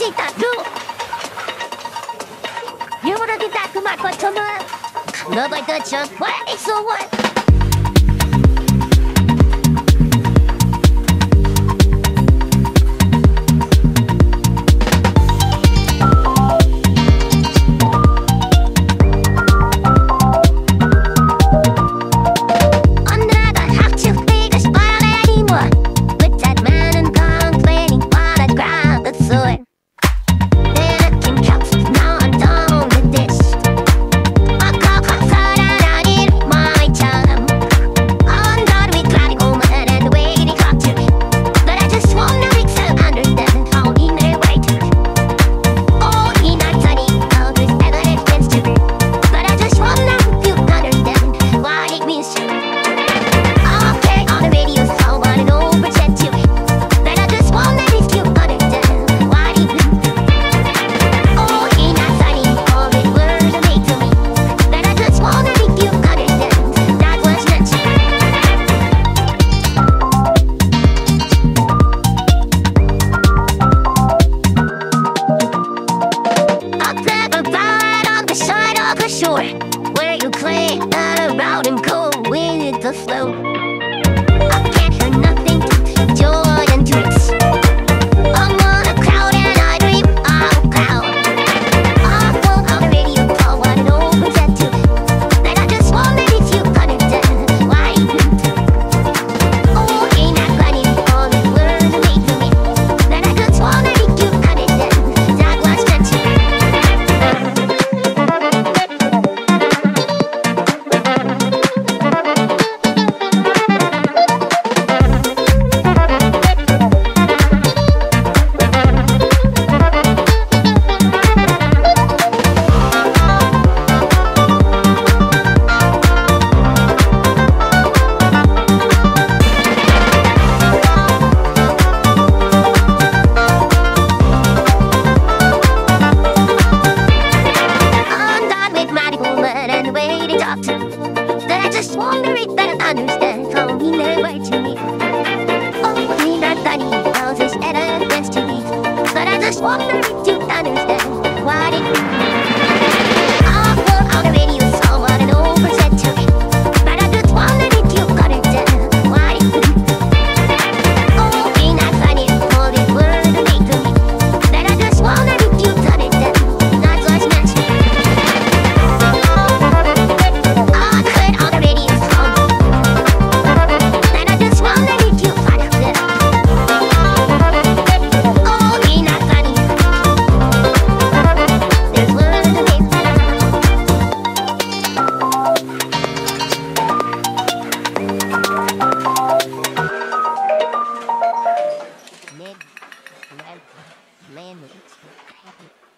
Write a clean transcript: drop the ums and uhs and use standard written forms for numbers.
tyrannical. You wanna get that to my customer? Love like that, Chuck. What? So what? Where you play around and go with the flow. I can't hear nothing but joy and tricks. I'm on a cloud and I dream out loud. I pull out the radio, call what it opens at 2. Then I just wonder if you understand why you do. Oh, ain't that funny? All these words are made for me. Then I just wonder if you understand that was meant to be. That I just wonder if that I understand how he never to me. Oh, he not funny, how's his head and best to me. But I just wonder if you understand what it means. I'll pull out the radio, saw what an old said to me. But I just wonder if you understand what it means. Oh, he not funny, all these words are made to me. But I just wonder if you understand that's what's meant to be. Man,